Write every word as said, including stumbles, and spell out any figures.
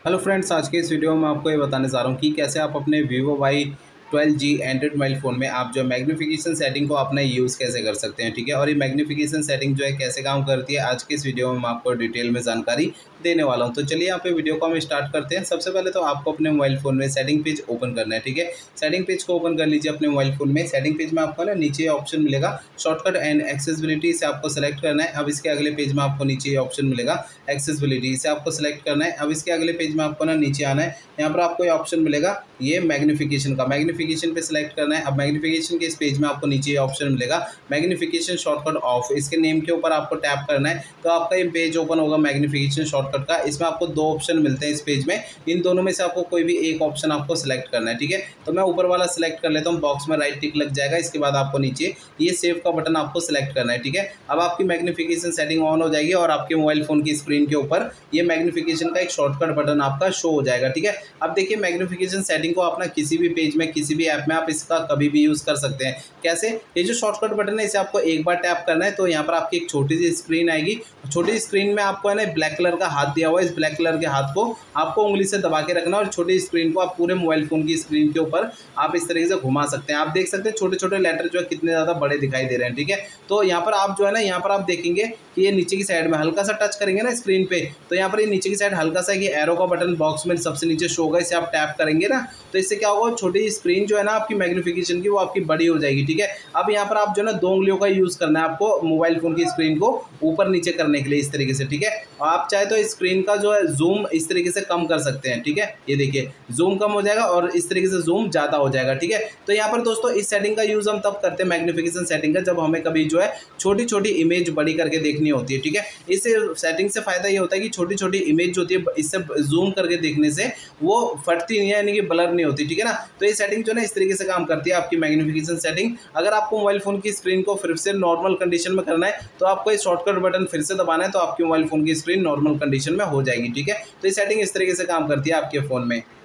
Hello friends, आज के इस वीडियो में आपको ये बताने जा रहा हूँ कि कैसे आप अपने Vivo Y twelve G Android mobile phone में आप जो मैग्नीफिकेशन सेटिंग को अपना यूज़ कैसे कर सकते हैं। ठीक है, और ये मैग्नीफिकेशन सेटिंग जो है कैसे काम करती है, आज के इस वीडियो में मैं आपको डिटेल में जानकारी देने वाला हूं। तो चलिए यहाँ पे वीडियो को हम स्टार्ट करते हैं। सबसे पहले तो आपको अपने मोबाइल फ़ोन में सेटिंग पेज ओपन करना है। ठीक है, सेटिंग पेज को ओपन कर लीजिए अपने मोबाइल फ़ोन में। सेटिंग पेज में आपको ना नीचे ऑप्शन मिलेगा शॉर्टकट एंड एक्सेसिबिलिटी, से आपको सेलेक्ट करना है। अब इसके अगले पेज में आपको नीचे ये ऑप्शन मिलेगा एक्सेसिबिलिटी, इसे आपको सेलेक्ट करना है। अब इसके अगले पेज में आपको ना नीचे आना है, यहाँ पर आपको ये ऑप्शन मिलेगा ये मैग्नीफिकेशन का, मैग्नीफिकेशन पे सिलेक्ट करना है। अब मैग्नीफिकेशन के इस पेज में आपको नीचे ये ऑप्शन मिलेगा मैग्नीफिकेशन शॉर्टकट ऑफ, इसके नेम के ऊपर आपको टैप करना है तो आपका ये पेज ओपन होगा मैग्नीफिकेशन शॉर्टकट का। इसमें आपको दो ऑप्शन मिलते हैं इस पेज में, इन दोनों में से आपको कोई भी एक ऑप्शन आपको सिलेक्ट करना है। ठीक है, तो मैं ऊपर वाला सिलेक्ट कर लेता हूँ, बॉक्स में राइट टिक लग जाएगा। इसके बाद आपको नीचे ये सेव का बटन आपको सिलेक्ट करना है। ठीक है, अब आपकी मैग्नीफिकेशन सेटिंग ऑन हो जाएगी और आपके मोबाइल फोन की स्क्रीन के ऊपर ये मैग्नीफिकेशन का एक शॉर्टकट बटन आपका शो हो जाएगा। ठीक है, अब देखिए मैग्नीफिकेशन सेटिंग को अपना किसी भी पेज में किसी भी ऐप में आप इसका कभी भी यूज कर सकते हैं। कैसे? ये जो शॉर्टकट बटन है इसे आपको एक बार टैप करना है तो यहाँ पर आपकी एक छोटी सी स्क्रीन आएगी। छोटी सी स्क्रीन में आपको है ना ब्लैक कलर का हाथ दिया हुआ है, इस ब्लैक कलर के हाथ को आपको उंगली से दबा के रखना और छोटी स्क्रीन को आप पूरे मोबाइल फोन की स्क्रीन के ऊपर आप इस तरीके से घुमा सकते हैं। आप देख सकते हैं छोटे छोटे लेटर जो है कितने ज्यादा बड़े दिखाई दे रहे हैं। ठीक है, तो यहाँ पर आप जो है ना यहाँ पर आप देखेंगे कि ये नीचे की साइड में हल्का सा टच करेंगे ना स्क्रीन पे, तो यहाँ पर ये नीचे की साइड हल्का सा ये एरो का बटन बॉक्स में सबसे नीचे शो होगा, इसे आप टैप करेंगे ना तो इससे क्या होगा, छोटी स्क्रीन जो है ना आपकी मैग्नीफिकेशन की वो आपकी बड़ी हो जाएगी। ठीक है, अब यहाँ पर आप जो है ना दो उंगलियों का यूज करना है आपको मोबाइल फोन की स्क्रीन को ऊपर नीचे करने के लिए इस तरीके से। ठीक है, आप चाहे तो स्क्रीन का जो है जूम इस तरीके से कम कर सकते हैं। ठीक है, ये देखिए जूम कम हो जाएगा और इस तरीके से जूम ज्यादा हो जाएगा। ठीक है, तो यहाँ पर दोस्तों इस सेटिंग का यूज हम तब करते हैं मैग्नीफिकेशन सेटिंग का जब हमें कभी जो है छोटी छोटी इमेज बड़ी करके देखनी होती है। ठीक है, इस सेटिंग से फायदा ये होता है कि छोटी छोटी इमेज जो होती है इससे जूम करके देखने से वो फटती नहीं है, यानी कि ब्लर नहीं होती। ठीक है ना, तो ये सेटिंग जो है ना इस तरीके से काम करती है आपकी मैग्नीफिकेशन सेटिंग। अगर आपको मोबाइल फोन की स्क्रीन को फिर से नॉर्मल कंडीशन में करना है तो आपको ये शॉर्टकट बटन फिर से दबाना है तो आपके मोबाइल फोन की स्क्रीन नॉर्मल कंडीशन में हो जाएगी। ठीक है, तो ये सेटिंग इस तरीके से काम करती है आपके फोन में।